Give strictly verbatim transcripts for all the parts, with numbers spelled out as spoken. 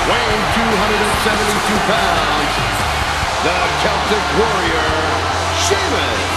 weighing two hundred seventy-two pounds, the Celtic Warrior, Sheamus.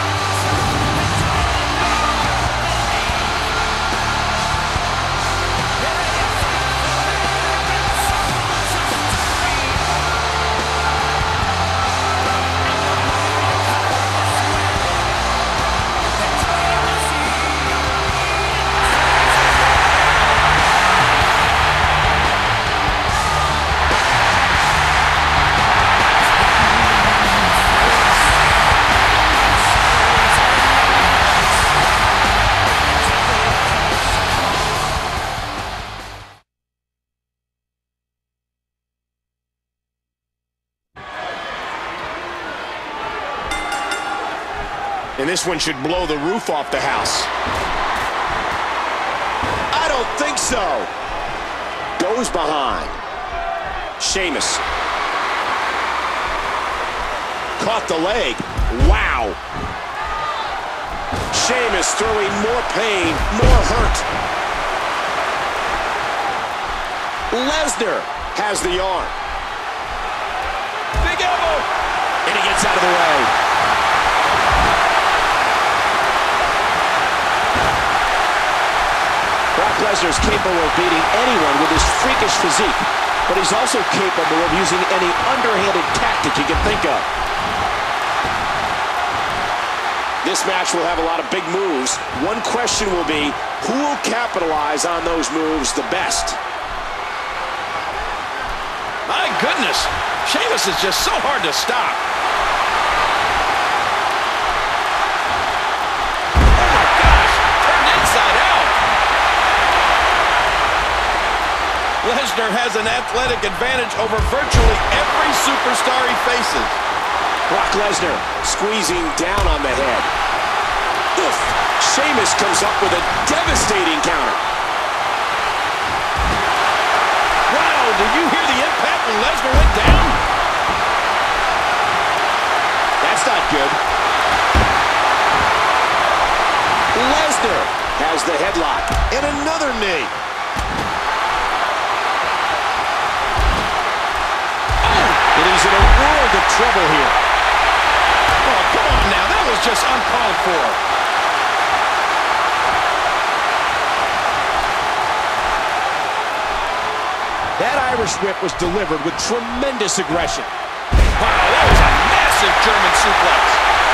And this one should blow the roof off the house. I don't think so. Goes behind. Sheamus. Caught the leg. Wow. Sheamus throwing more pain, more hurt. Lesnar has the arm. Big elbow. And he gets out of the way. Lesnar's capable of beating anyone with his freakish physique, but he's also capable of using any underhanded tactic you can think of. This match will have a lot of big moves. One question will be, who will capitalize on those moves the best? My goodness, Sheamus is just so hard to stop. Lesnar has an athletic advantage over virtually every superstar he faces. Brock Lesnar squeezing down on the head. Oof! Sheamus comes up with a devastating counter. Wow, did you hear the impact when Lesnar went down? That's not good. Lesnar has the headlock and another knee. And he's in a world of trouble here. Oh, come on now. That was just uncalled for. That Irish whip was delivered with tremendous aggression. Wow, that was a massive German suplex.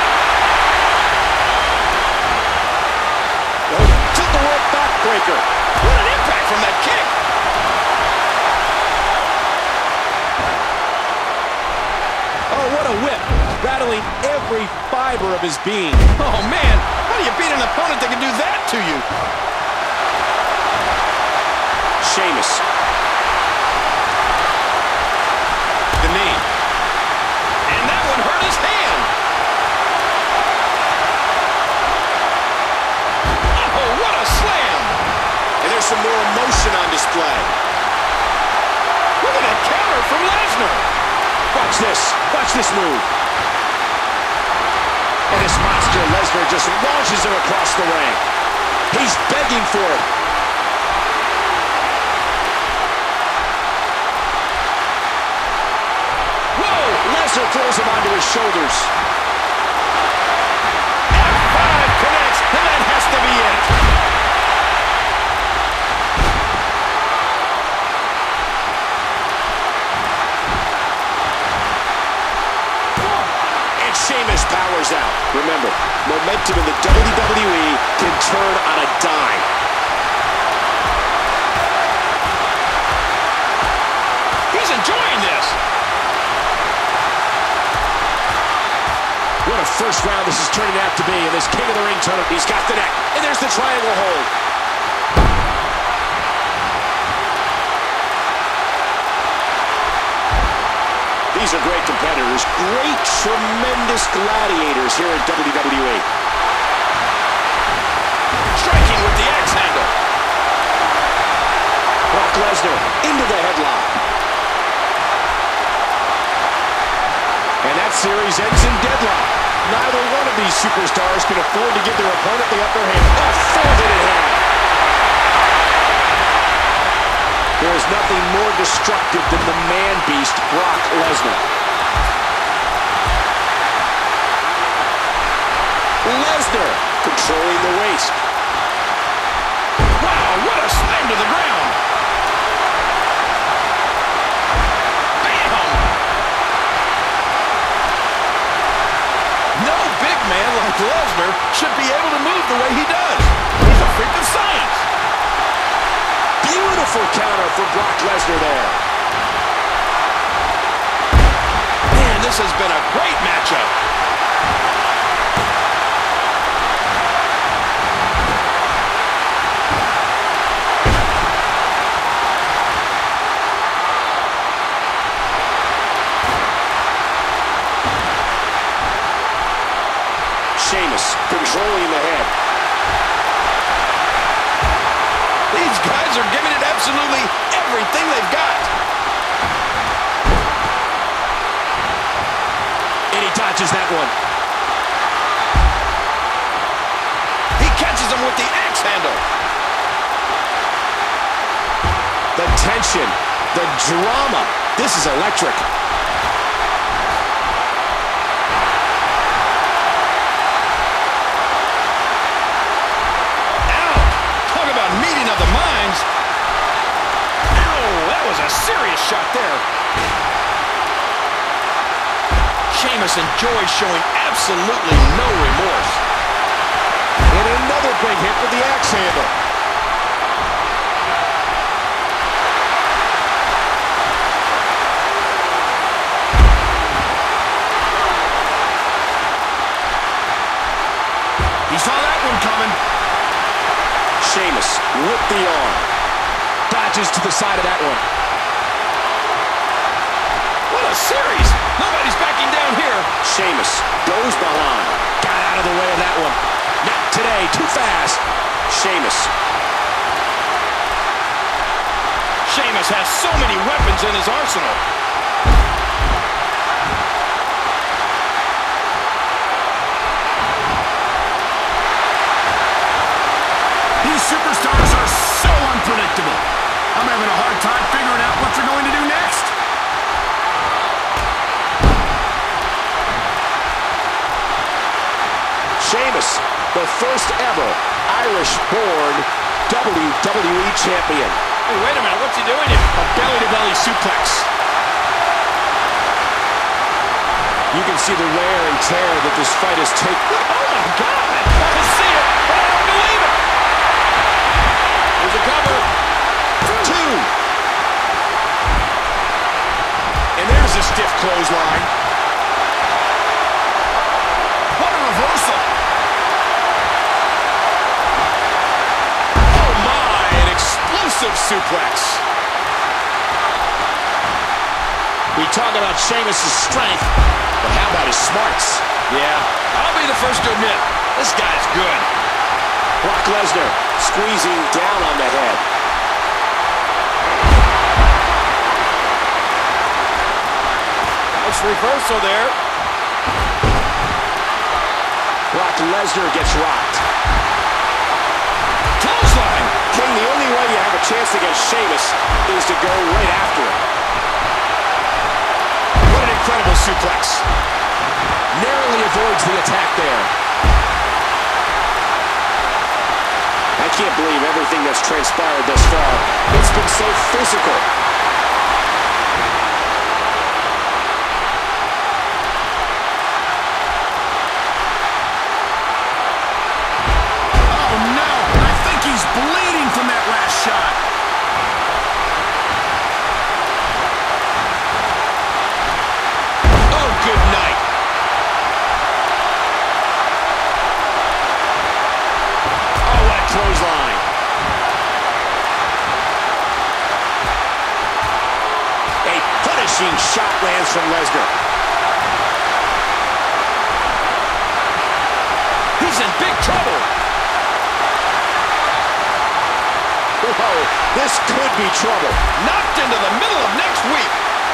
Oh, tilt-the-world backbreaker. What an impact from that kick. What a whip, rattling every fiber of his being. Oh, man, how do you beat an opponent that can do that to you? Sheamus. The knee. And that one hurt his hand. Oh, what a slam. And there's some more emotion on display. Look at that counter from Lesnar. Watch this. Watch this move. And this monster Lesnar just launches him across the ring. He's begging for it. Whoa! Lesnar throws him onto his shoulders. F five connects, and that has to be it. Sheamus powers out. Remember, momentum in the W W E can turn on a dime. He's enjoying this. What a first round this is turning out to be in this King of the Ring tournament. He's got the neck, and there's the triangle hold. These are great competitors, great, tremendous gladiators here at W W E. Striking with the axe handle. Brock Lesnar into the headlock. And that series ends in deadlock. Neither one of these superstars can afford to give their opponent the upper hand. Oh, four-handed hand. There is nothing more destructive than the man-beast, Brock Lesnar. Lesnar controlling the waist. Wow, what a slam to the ground. Bam! No big man like Lesnar should be able to move the way he does. He's a freak of science. Beautiful counter for Brock Lesnar there. Man, this has been a great matchup. Sheamus controlling the head. These guys are giving it absolutely everything they've got. And he dodges that one. He catches him with the axe handle. The tension, the drama. This is electric. Meeting of the minds. Ow, that was a serious shot there. Sheamus enjoys showing absolutely no remorse. And another big hit with the axe handle. He saw that one coming. Sheamus with the arm. Dodges to the side of that one. What a series. Nobody's backing down here. Sheamus goes behind. Got out of the way of that one. Not today. Too fast. Sheamus. Sheamus has so many weapons in his arsenal. Superstars are so unpredictable. I'm having a hard time figuring out what they're going to do next. Sheamus, the first ever Irish-born W W E champion. Hey, wait a minute, what's he doing here? A belly-to-belly suplex. You can see the wear and tear that this fight has taken. Oh my God! I can see it, but I don't believe it. There's a cover. Two. And there's a stiff clothesline. What a reversal. Oh my, an explosive suplex. We talk about Sheamus' strength, but how about his smarts? Yeah, I'll be the first to admit, this guy's good. Brock Lesnar squeezing down on the head. Nice reversal there. Brock Lesnar gets rocked. Clothesline. King, the only way you have a chance against Sheamus is to go right after him. What an incredible suplex. Narrowly avoids the attack there. I can't believe everything that's transpired thus far. It's been so physical. Oh no! I think he's bleeding from that last shot. Oh, good night. Oh, what a clothesline. A punishing shot lands from Lesnar. He's in big trouble. Whoa, this could be trouble. Knocked into the middle of next week.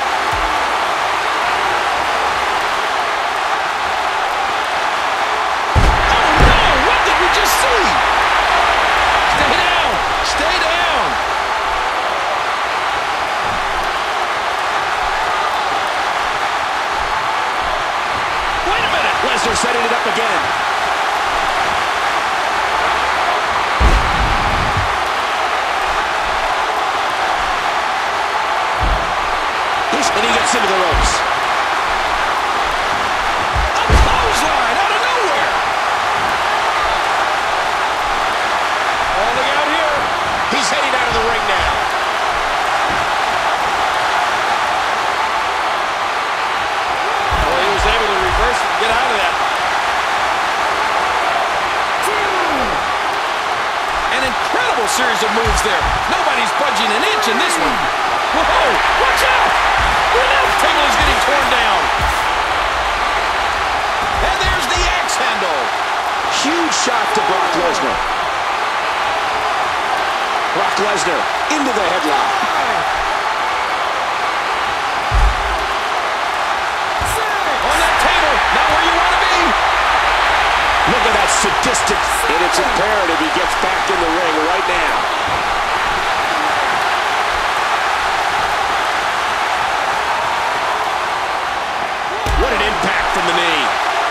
Oh no, what did we just see? Stay down, stay down. Lesnar setting it up again. And he gets into the ropes. A clothesline out of nowhere. Holding out here. He's heading out of the ring now. Well, he was able to reverse it and get out of that. An incredible series of moves there. Nobody's budging an inch in this one. Whoa, watch out! The announce table is getting torn down. And there's the axe handle. Huge shot to Brock Lesnar. Brock Lesnar into the headlock. On that table, not where you want to be. Look at that sadistic. And it's imperative he gets back in the ring right now. What an impact from the knee.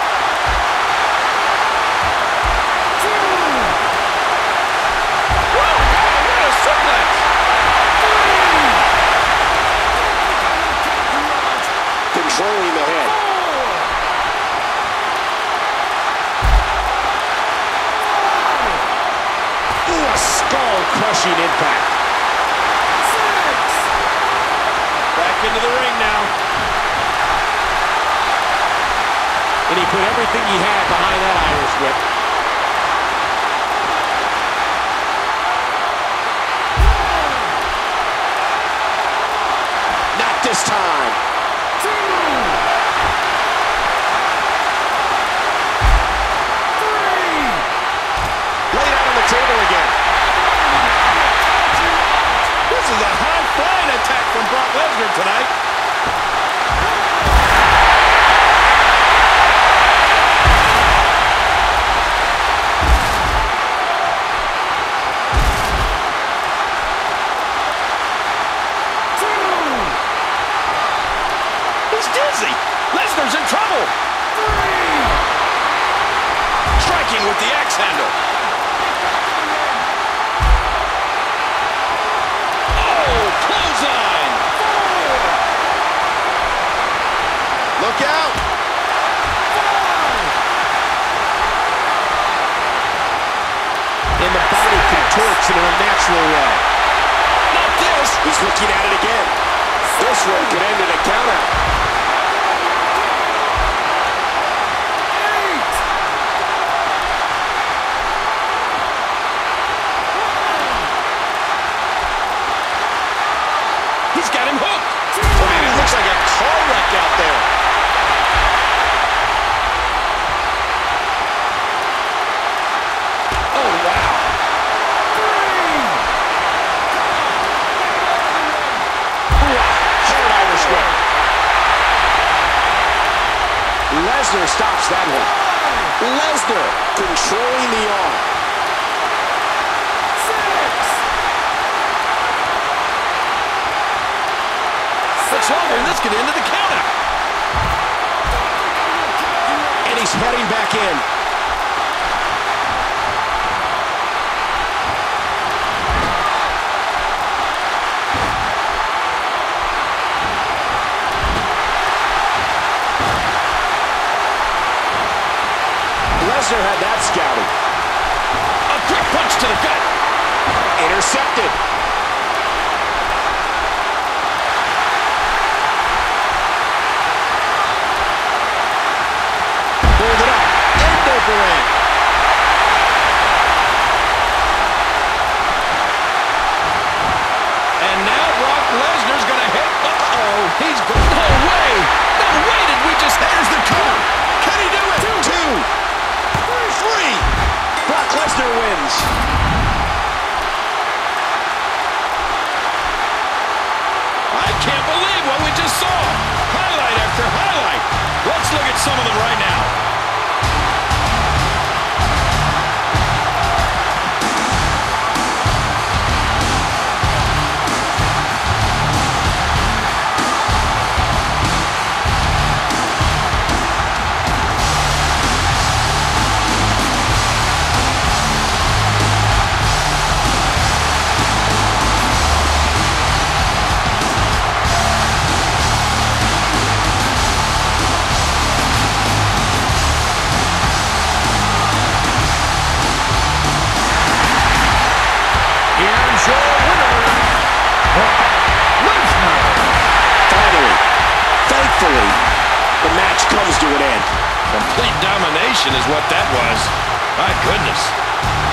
Whoa, what a suplex. Controlling the head. Ooh, a skull-crushing impact. Back into the ring now. And he put everything he had behind that Irish whip. Not this time. Two. Three. Laid out on the table again. This is a high-flying attack from Brock Lesnar tonight. Lesnar's in trouble. Three. Striking with the axe handle. Oh, clothesline. Four. Look out. Five. And the body contorts in an unnatural way. Not this. He's looking at it again. This one could end in a countout. Got him hooked. Man, it looks like a car wreck out there. Oh, wow. Three. Ooh, hard Irish whip. Lesnar stops that one. Lesnar controlling the arm. Much longer, and this could end the countout. And he's heading back in. Lesnar had that scouted. A quick punch to the gut. Intercepted. Hold it up. End over end. And now Brock Lesnar's going to hit. Uh-oh. He's going. No way. No way did we just. There's the cover. Can he do it? Two. Two. Three. Brock Lesnar wins. I can't believe what we just saw. Highlight after highlight. Let's look at some of them right now. comes to an end. Complete domination is what that was. My goodness.